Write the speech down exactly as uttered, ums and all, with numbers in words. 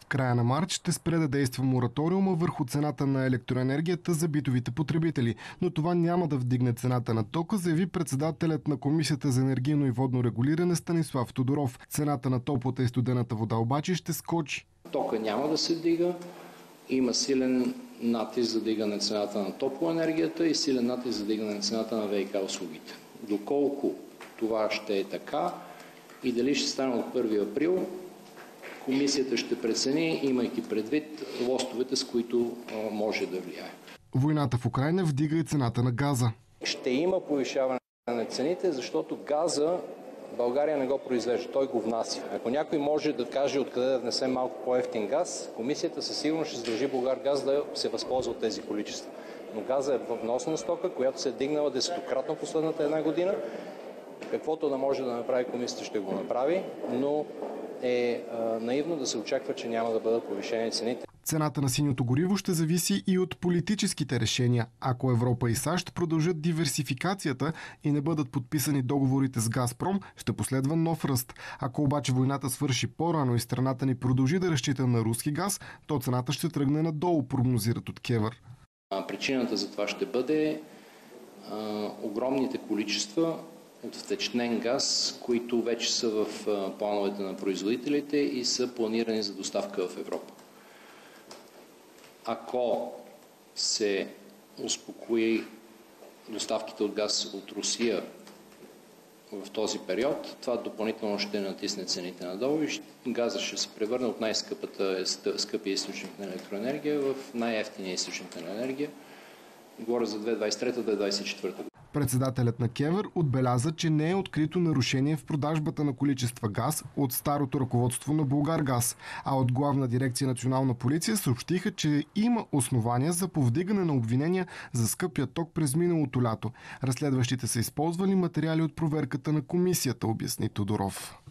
В края на март ще спре да действа мораториума върху цената на електроенергията за битовите потребители, но това няма да вдигне цената на тока, заяви председателят на Комисията за енергийно и водно регулиране Станислав Тодоров. Цената на топлата и студената вода обаче ще скочи. Тока няма да се вдига, има силен натиск за вдигане цената на топлоенергията и силен натиск за вдигане на цената на ВиК услугите. Доколко това ще е така и дали ще стане от първи април, комисията ще прецени, имайки предвид лостовете, с които може да влияе. Войната в Украйна вдига и цената на газа. Ще има повишаване на цените, защото газа България не го произвежда, той го внася. Ако някой може да каже откъде да внесе малко по-евтин газ, комисията със сигурност ще задължи Булгаргаз да се възползва от тези количества. Но газа е вносна стока, която се е дигнала десетократно последната една година. Каквото да може да направи комисията, ще го направи, но е а, наивно да се очаква, че няма да бъдат повишени цените. Цената на синьото гориво ще зависи и от политическите решения. Ако Европа и САЩ продължат диверсификацията и не бъдат подписани договорите с Газпром, ще последва нов ръст. Ако обаче войната свърши по-рано и страната ни продължи да разчита на руски газ, то цената ще тръгне надолу, прогнозират от КЕВР. Причината за това ще бъде а, огромните количества от втечнен газ, които вече са в а, плановете на производителите и са планирани за доставка в Европа. Ако се успокои доставките от газ от Русия в този период, това допълнително ще натисне цените надолу и газът ще се превърне от най-скъпата скъпия източник на електроенергия в най-евтиния източник на енергия. Говоря за две хиляди двадесет и трета - две хиляди двадесет и четвърта година. Председателят на КЕВР отбеляза, че не е открито нарушение в продажбата на количества газ от старото ръководство на Булгаргаз, а от Главна дирекция Национална полиция съобщиха, че има основания за повдигане на обвинения за скъпия ток през миналото лято. Разследващите са използвали материали от проверката на комисията, обясни Тодоров.